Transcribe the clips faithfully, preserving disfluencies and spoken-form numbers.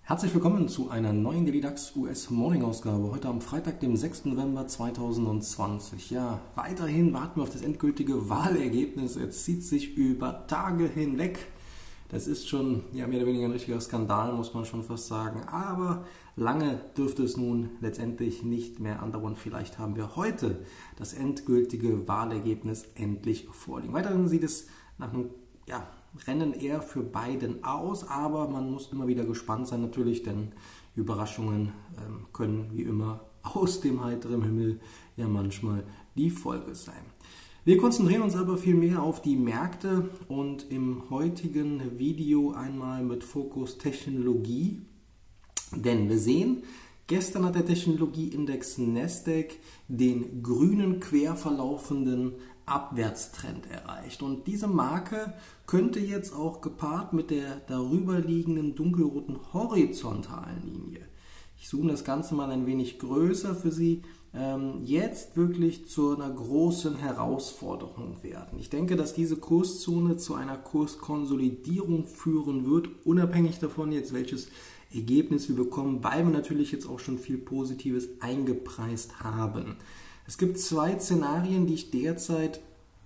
Herzlich willkommen zu einer neuen Daily DAX U S Morning Ausgabe. Heute am Freitag, dem sechsten November zweitausendzwanzig. Ja, weiterhin warten wir auf das endgültige Wahlergebnis. Es zieht sich über Tage hinweg. Das ist schon ja, mehr oder weniger ein richtiger Skandal, muss man schon fast sagen. Aber lange dürfte es nun letztendlich nicht mehr andauern. Vielleicht haben wir heute das endgültige Wahlergebnis endlich vorliegen. Weiterhin sieht es nach einem ja, Rennen eher für Biden aus, aber man muss immer wieder gespannt sein natürlich, denn Überraschungen ähm, können wie immer aus dem heiteren Himmel ja manchmal die Folge sein. Wir konzentrieren uns aber viel mehr auf die Märkte und im heutigen Video einmal mit Fokus Technologie, denn wir sehen, gestern hat der Technologieindex Nasdaq den grünen quer verlaufenden Abwärtstrend erreicht. Und diese Marke könnte jetzt auch gepaart mit der darüber liegenden dunkelroten horizontalen Linie, ich zoome das Ganze mal ein wenig größer für Sie, ähm, jetzt wirklich zu einer großen Herausforderung werden. Ich denke, dass diese Kurszone zu einer Kurskonsolidierung führen wird, unabhängig davon jetzt welches Ergebnis wir bekommen, weil wir natürlich jetzt auch schon viel Positives eingepreist haben. Es gibt zwei Szenarien, die ich derzeit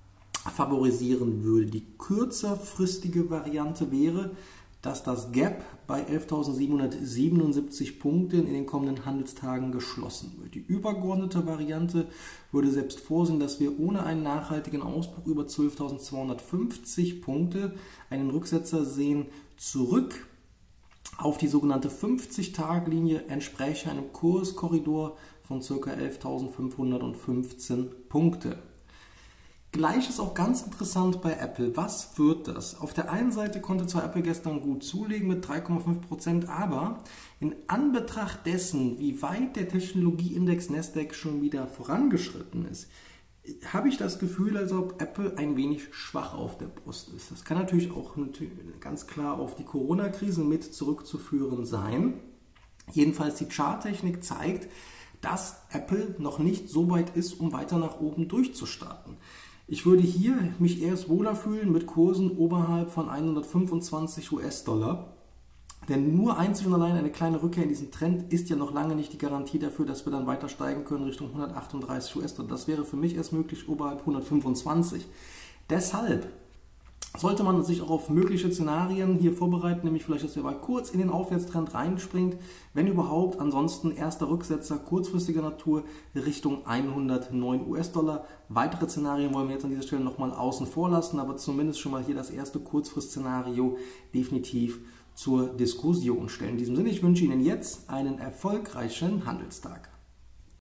favorisieren würde. Die kürzerfristige Variante wäre, dass das Gap bei elftausendsiebenhundertsiebenundsiebzig Punkten in den kommenden Handelstagen geschlossen wird. Die übergeordnete Variante würde selbst vorsehen, dass wir ohne einen nachhaltigen Ausbruch über zwölftausendzweihundertfünfzig Punkte einen Rücksetzer sehen, zurück auf die sogenannte fünfzig-Tage-Linie, entspräche einem Kurskorridor von ca. elftausendfünfhundertfünfzehn Punkte. Gleiches auch ganz interessant bei Apple. Was wird das? Auf der einen Seite konnte zwar Apple gestern gut zulegen mit drei Komma fünf Prozent, aber in Anbetracht dessen, wie weit der Technologieindex Nasdaq schon wieder vorangeschritten ist, habe ich das Gefühl, als ob Apple ein wenig schwach auf der Brust ist. Das kann natürlich auch ganz klar auf die Corona-Krise mit zurückzuführen sein. Jedenfalls die Charttechnik zeigt, dass Apple noch nicht so weit ist, um weiter nach oben durchzustarten. Ich würde hier mich erst wohler fühlen mit Kursen oberhalb von hundertfünfundzwanzig US-Dollar. Denn nur einzig und allein eine kleine Rückkehr in diesen Trend ist ja noch lange nicht die Garantie dafür, dass wir dann weiter steigen können Richtung hundertachtunddreißig US-Dollar. Das wäre für mich erst möglich oberhalb hundertfünfundzwanzig. Deshalb sollte man sich auch auf mögliche Szenarien hier vorbereiten, nämlich vielleicht, dass wir mal kurz in den Aufwärtstrend reinspringt, wenn überhaupt, ansonsten erster Rücksetzer kurzfristiger Natur Richtung hundertneun US-Dollar. Weitere Szenarien wollen wir jetzt an dieser Stelle nochmal außen vor lassen, aber zumindest schon mal hier das erste Kurzfrist-Szenario definitiv zur Diskussion stellen. In diesem Sinne, ich wünsche Ihnen jetzt einen erfolgreichen Handelstag.